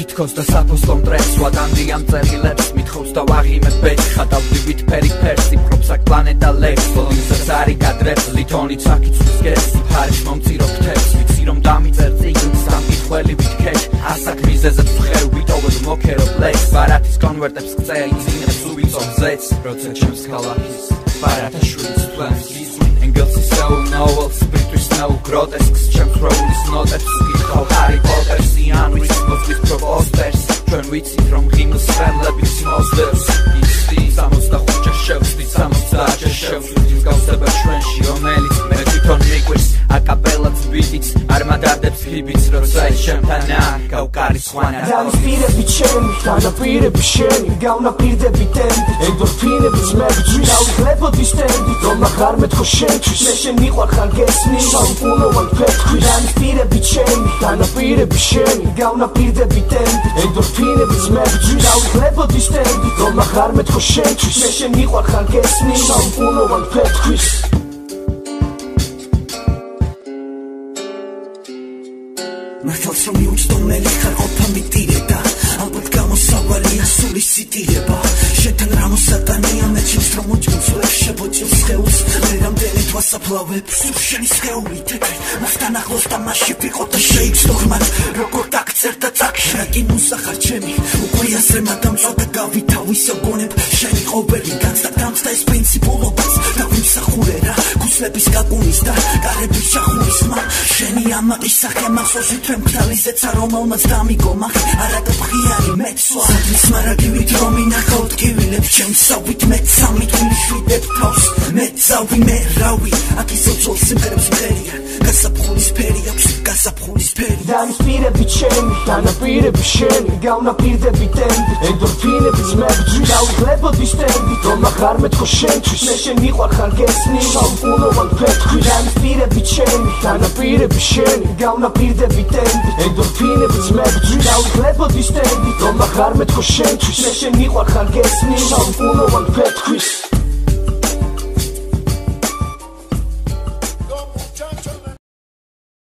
თითქოს და საფოსტო მტრებს ვადანდი ამ წერილებს მithხოვს და ვაღიმებ ბეჭხა დავდივით ფერიფერს იმხრობს აქ პლანეტა ლექს ლოლისაც არი გადრებს ლითონით საკიცვის გეს ფარიშ მომწირო ქთებს ვიცი რომ დამიწერ წიგნს სამკითხველი ვითქეშ ასაკ მიზეზებს ვხევ ვიტოვებ მოკერო პლექს ბარათის კონვერტებს გწელი წინებს უვიწო მზეც როცა ჩემს ქალაქის ბარათა შვილს თვლენს გისმენ ენგელსის novels british snow grotesques ჩემს როულის ნოტებს გითხავ ჰარი პოტერს იანრის მოცვის პროპოსტერს ჩვენ ვიცით რომ ღიმილს ხელების მოსდევს ისი 65 შევსდი 70 შევსდი გავსება ჩვენში რომელიც მე თვითონ მიყვირს აკაპელაც ვიდიც არ მადადებს ფიბიც როცა ის ჩემთანაა გავკარი სხვანა დამსპირები ჩემი დანაპირები შენი გავნაპირდები ტემპით ენდორფინების მებჭვის დავიხლებოდი სტენდით რომ აღარ მეთქო შენთვის მე შენ მიყვარხარ გესმი საუკუნოვან ფეთქვის დამსპირები ჩემი დანაპირები შენი გავნაპირდები ტემპით ენდორფინების მებჭვის დავიხლებოდი სტენდით რომ აღარ მეთქო შენთვის მე შენ მიყვარხარ გესმი საუკუნოვან ფეთქვის მართალს რომ მიუჯდომელი ხარ ყოფა მიტირე და ალბათ გამოსავალია სული სიტირება შენთან რა მოსატანია მე ჩემს რომ მოჭმის ვერ შებოჭილს სხეულს მე რამდენი თვასაფლავებ სულ შენი სხეულით მასთან ახლოს და მასში ვიყო და შეიცნო ღმად როგორ დაგწერ და წაკშრა კი მუსახარ ჩემი უკვე ასე მადამწოდა გავითავისო გონებ შენი ყოველი განცდა დამცდა ეს პრინციპულობაც და ვიმსახურე რა ქუსლების გაკუნის და კარების ჩახურის მან შენი ამაყის სახე მახსოვს მკრალიზეცა რომელმაც დამიგო მახ არადაფხიანი მეცვა სადღაც მარაგივით რომ ინახავთ კივილებს ჩემსავით მეცამით ვიშვიდებ თავს მეცავი მე რავი აქ ისოძოლ სიმღერებს მღერია გასაფხულის ფერი აქვს გასაფხულის ფერი დამსპირები ჩემი დანაპირები შენი გავნაპირდები ტემპით ენდორფინების მებჭვის დავიხლებოდი სტენდით რომ აღარ მეთქო შენთვის მე შენ მიყვარხარ გესმი საუკუნოვან ფეთქვის დამსპირები ჩემი დანაპირები შენი გავნაპირდები ენდორფინების მებჭვის დავიხლებოდი სტენდით რომ აღარ მეთქო შენთვის მე შენ მიყვარხარ გესმი საუკუნოვან ფეთქვის